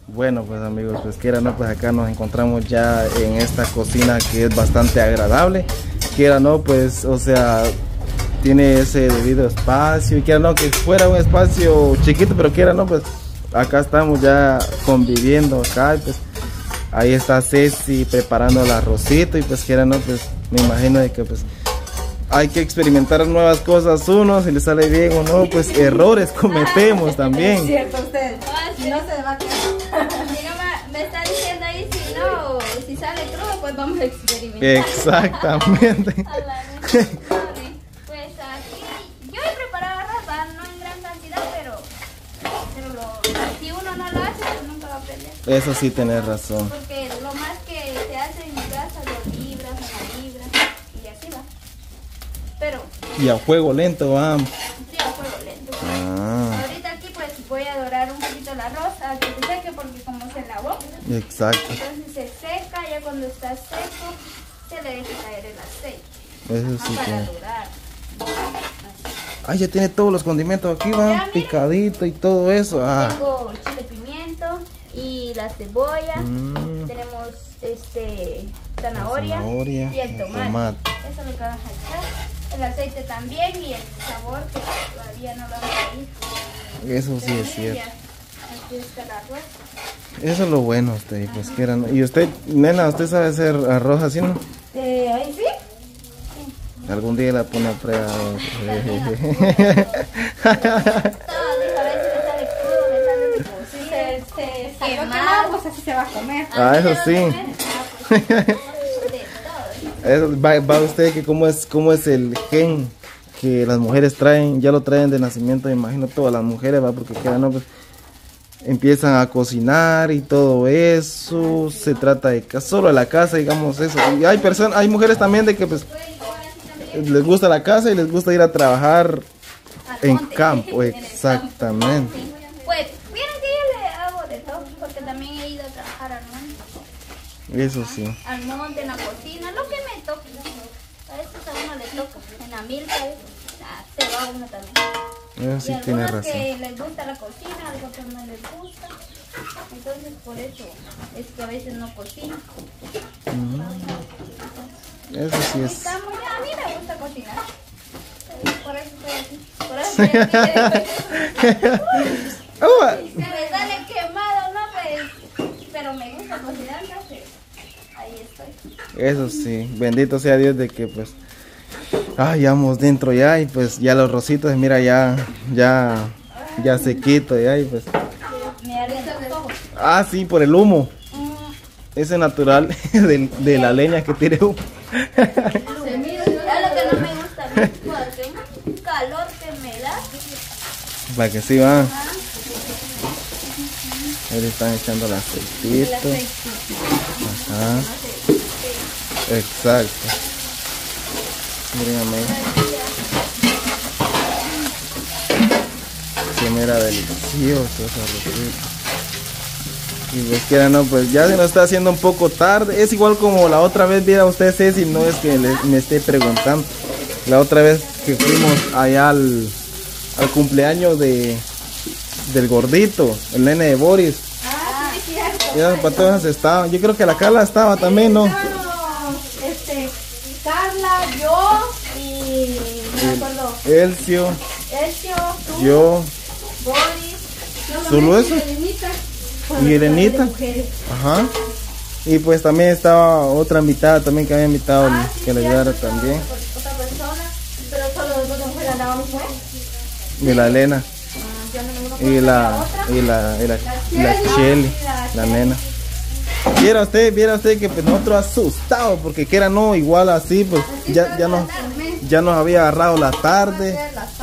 Bueno, pues amigos, pues quiera no, pues acá nos encontramos ya en esta cocina que es bastante agradable. Quiera no, pues, o sea, tiene ese debido espacio. Y quiera no, que fuera un espacio chiquito, pero quiera no, pues acá estamos ya conviviendo acá. Y pues ahí está Ceci preparando el arrocito. Y pues quiera no, pues me imagino de que pues hay que experimentar nuevas cosas. Uno, si le sale bien o no, pues errores cometemos también. Es cierto, usted. No se va a quedar. Me está diciendo ahí si no, si sale crudo, pues vamos a experimentar. Exactamente. Pues aquí yo he preparado arroz, no en gran cantidad, pero si uno no lo hace, pues nunca va a aprender. Eso sí tenés razón. Porque lo más que se hace en mi casa lo libras, a la libra y así va. Pero Y a fuego lento vamos. sí, a fuego lento. Ah, Ahorita aquí pues voy a dorar un poquito el arroz a que se seque porque como se lavó. exacto. Entonces se seca, ya cuando está seco se le deja caer el aceite. Eso sí Para tiene. dorar. Ay, ya tiene todos los condimentos aquí, va. Ya, mira. Picadito y todo eso. Ah. Tengo chile pimiento y la cebolla. Tenemos zanahoria, Zanahoria, y el tomate. tomate. Eso es lo que vamos a echar. El aceite también y el sabor que todavía no lo vamos a ir. Eso sí es cierto. Aquí está el arroz. Eso es lo bueno, usted, pues quiera no. Y usted, nena, ¿usted sabe hacer arroz así, no? Ahí sí. Algún día la pone a prueba. Todo, a ver si le sale crudo, le sale rico. Si se salió Quemado. quemado, pues así se va a comer. Ah, eso sí. De todo. Eso, va usted que cómo es el gen que las mujeres traen, ya lo traen de nacimiento, me imagino todas las mujeres, va, porque queda no, pues empiezan a cocinar y todo eso, se trata de solo de la casa, digamos eso. Y hay mujeres también de que pues les gusta la casa y les gusta ir a trabajar en monte. campo, En el exactamente. Pues, miren que yo le hago de todo, porque también he ido a trabajar al monte. Eso sí. Al monte, en la cocina, lo que me toca. A veces a uno le toca. En la milpa, se va uno también. Eso sí y tiene algunos razón. que les gusta la cocina, algo que no les gusta. Entonces, por eso es que a veces no cocino. Eso sí es. Estamos ya, a mí me gusta cocinar. Por eso estoy aquí. Por eso estoy aquí. Se me sale quemado, ¿no? Pues, pero me gusta cocinar, entonces ahí estoy. Eso sí, bendito sea Dios de que pues ya vamos dentro ya y pues ya los rositos, mira ya sequito ya y pues Me arden los ojos. sí, por el humo. Ese natural de la leña que tiene humo. Ya lo que no me gusta a mí, porque un calor que me da. Para que sí va. Ahí le están echando el aceitito. Ajá. Exacto. Miren, amigo. Sí, mira, delicioso ese arrocito. Y pues quiera no, pues ya se nos está haciendo un poco tarde. Es igual como la otra vez, viera usted, Ceci, no es que me esté preguntando. La otra vez que fuimos allá al cumpleaños del gordito, el nene de Boris. Sí, cierto. Ya los patojos estaban. Yo creo que la Carla estaba también, ¿no? Carla, yo y no me acuerdo. Elcio, Ezio, tú, yo, Boris. ¿solo eso? Elenita. ¿Y Elenita? Ajá. Y pues también estaba otra invitada también que había invitado que le ayudara también. Otra persona, pero solo los dos mujeres andábamos, ¿fue? Y la Elena. Yo no me acuerdo. Y la Shelly, la nena. Viera usted que pues nosotros asustados porque que era no igual así pues ya nos había agarrado la tarde.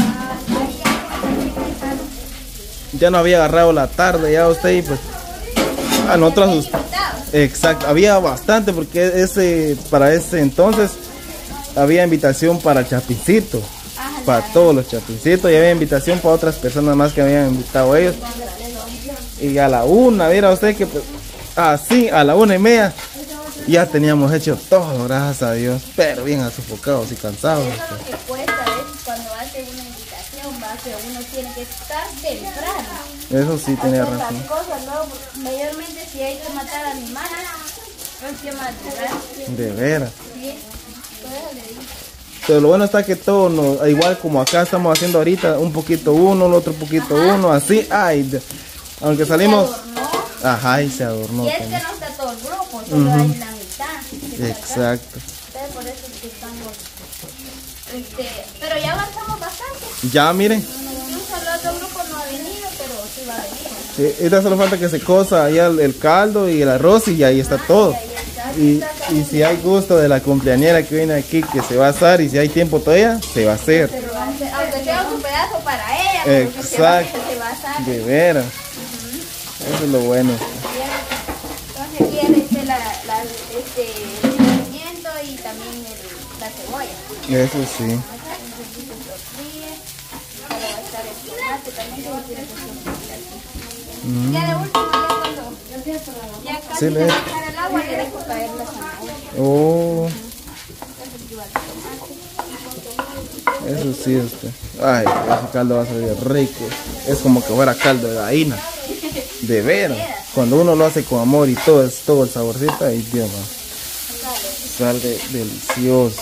Ya nos había agarrado la tarde ya usted y pues a nosotros asustados. Exacto, había bastante porque para ese entonces había invitación para el Chapincito. Para todos los Chapincitos y había invitación para otras personas más que habían invitado a ellos. Y a la 1, viera usted que pues así a la 1:30 ya teníamos hecho todo, gracias a Dios, pero bien sofocados y cansados. Eso es lo que cuesta a veces cuando hace una invitación, va que uno tiene que estar temprano. Eso sí tiene hacer razón. las cosas, ¿no? Porque mayormente si hay que matar animales, hay que matar. De veras. Sí, por eso le digo. Pero lo bueno está que todo, igual como acá estamos haciendo ahorita, un poquito uno, el otro poquito uno, así, ay, aunque salimos, Se adornó. ajá, y se adornó Y es que también. no está todo el grupo, solo hay la mitad. que está acá. Exacto. Entonces por eso es que estamos, pero ya avanzamos bastante. Ya, miren, Incluso el otro grupo no ha venido, pero sí va a venir. ahorita solo falta que se cosa ahí el caldo y el arroz y ahí está todo. Y ahí está, Y si hay gusto de la cumpleañera que viene aquí, que se va a asar, y si hay tiempo todavía, se va a hacer. se lo va a hacer, aunque sea un pedazo para ella, pero que Exacto. se va a asar. De veras. Eso es lo bueno. Entonces aquí ya le eché el pimiento y también la cebolla. Eso sí. Entonces aquí se sofríe. Ahora va a estar el tomate también, que no quiere que se sofría así. Ya de último, ya casi Sí, se le- va a echar el agua, le dejo caer la zanahoria. Oh, Entonces aquí va el tomate. eso sí, Ay, ese caldo va a salir rico. Es como que fuera caldo de gallina. De veras. Cuando uno lo hace con amor y todo el saborcito, ay Dios mío. Sale delicioso.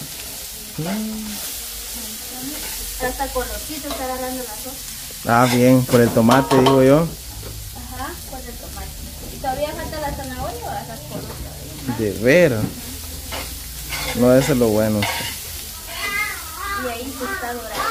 Hasta colorcito está agarrando la sopa. Ah, bien, por el tomate, digo yo. Ajá, con el tomate. ¿Y todavía falta la zanahoria o las colores? De veras. No, eso es lo bueno. Y ahí se está dorando.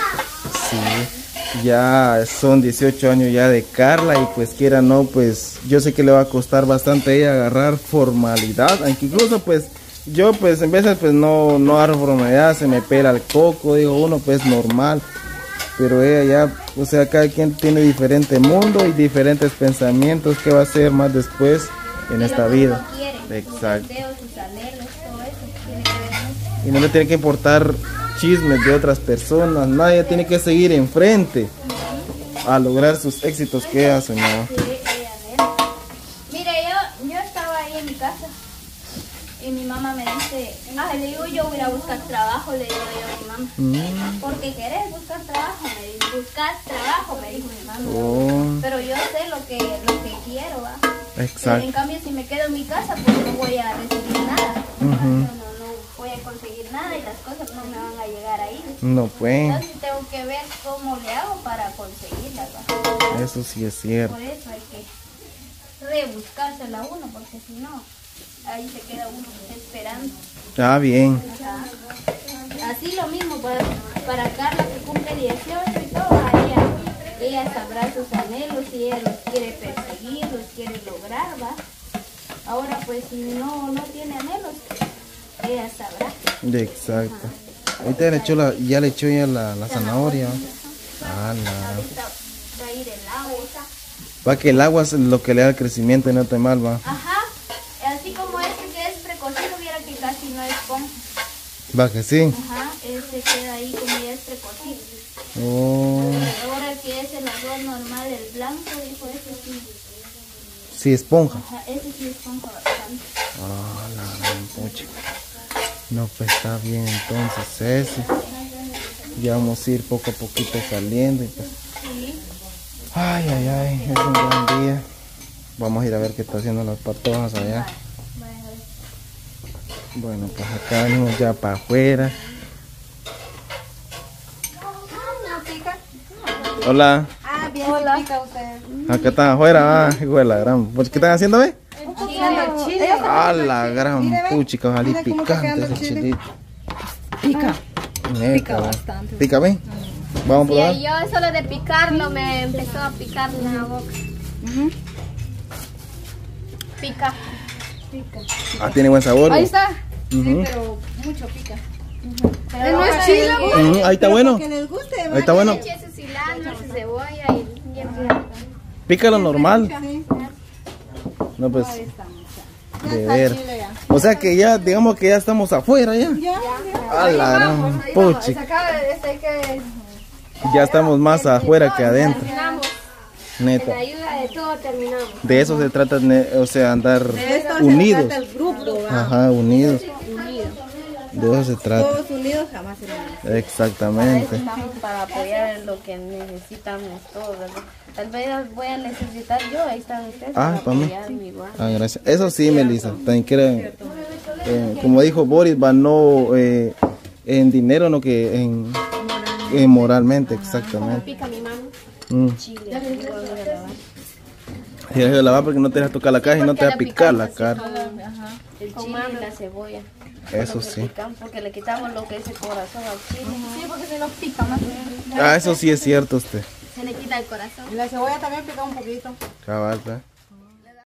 Sí, ya son 18 años ya de Carla y pues quiera o no, pues yo sé que le va a costar bastante a ella agarrar formalidad, aunque incluso pues yo pues en veces pues no agarro formalidad, se me pela el coco, digo uno pues normal, pero ella ya, o sea, cada quien tiene diferente mundo y diferentes pensamientos que va a hacer más después en esta vida. Exacto. Sus deseos, sus anhelos, todo eso tiene que ver mucho. Y no le tiene que importar chismes de otras personas, nadie tiene que seguir enfrente a lograr sus éxitos que ella soñó. Sí, ella anhela. Mire, yo estaba ahí en mi casa y mi mamá me dice, le digo, yo voy a ir a buscar trabajo, le digo yo a mi mamá. Porque querés buscar trabajo, me dijo, me dijo mi mamá. Oh, Pero yo sé lo que quiero, ¿va? exacto. En cambio, si me quedo en mi casa, pues no voy a recibir nada. No voy a conseguir nada y las cosas no me van a llegar ahí. No pues, Entonces tengo que ver cómo le hago para conseguirlas, ¿va? eso sí es cierto. Por eso hay que rebuscársela uno, porque si no, ahí se queda uno esperando. Ah, bien. Ajá. Así lo mismo para Carla, que cumple 18 y todo, ella sabrá sus anhelos y ella los quiere perseguir, los quiere lograr, ¿va? Ahora pues si no tiene anhelos, ella sabrá. Exacto. Ahorita ya le echó la zanahoria. Ah, Ahorita va a ir el agua. Va que el agua es lo que le da el crecimiento y no te mal, va. Ajá, así como este que es precocido, viera que casi no es esponja. Va que sí. Ajá, ese queda ahí como ya es precocido. Oh, Ahora que es el arroz normal, el blanco, dijo ese sí. sí, esponja. Ajá, ese sí esponja bastante. Ah, la gran pucha. No, pues está bien entonces ese. Ya vamos a ir poco a poquito saliendo y pues. Sí. Ay, es un gran día. Vamos a ir a ver qué está haciendo las patojas allá. Bueno, pues acá venimos ya para afuera. Hola. Ah, bien, hola. Pica usted. Acá están afuera, hijo de la gran. ¿Qué están haciendo, ve? Echando chile. Ah, la gran Mire, ve. puchica, ojalá Mire cómo está picante quedando ese el chile. chilito. Pica. Neta, Pica ve. bastante. Pica, ve. Vamos a probar. Sí, yo solo de picarlo me empezó a picar la boca. Pica. Ah, tiene buen sabor. Ahí ve. está. Ujú. Sí, pero mucho pica. Pero No es chile, Ujú, ahí está bueno. que les guste. Ahí está bueno. eché su cilantro, su cebolla y bien picante. Pica lo normal. Sí. No, pues, Ahí está, mucha. de está ver. chile ya. O sea que ya, digamos que ya estamos afuera ya. Ya. A la gran puchi. Se acaba de decir que Ya estamos más afuera que adentro. Terminamos. Neta. Ayuda de todo terminamos. De eso se trata, o sea, andar de esto se unidos. trata el grupo, ¿va? Ajá, unidos. De eso se trata. Todos unidos jamás se van. Exactamente. Estamos para apoyar en lo que necesitamos todos, ¿verdad? Tal vez voy a necesitar yo, ahí están ustedes para mí. apoyarme igual. Gracias. Eso sí, Melissa. También quieren, como dijo Boris, va no en dinero, no que en moralmente, exactamente. Pica mi mano. Chile, igual voy a lavar. Y deja de lavar porque no te vas a tocar la cara y no te va a picar la cara. El chile y la cebolla. Eso Lo sí. picamos porque le quitamos lo que es el corazón al chile. Sí, porque se nos pica más. Eso sí es cierto usted. Se le quita el corazón. Y la cebolla también pica un poquito. Cabal, ¿verdad?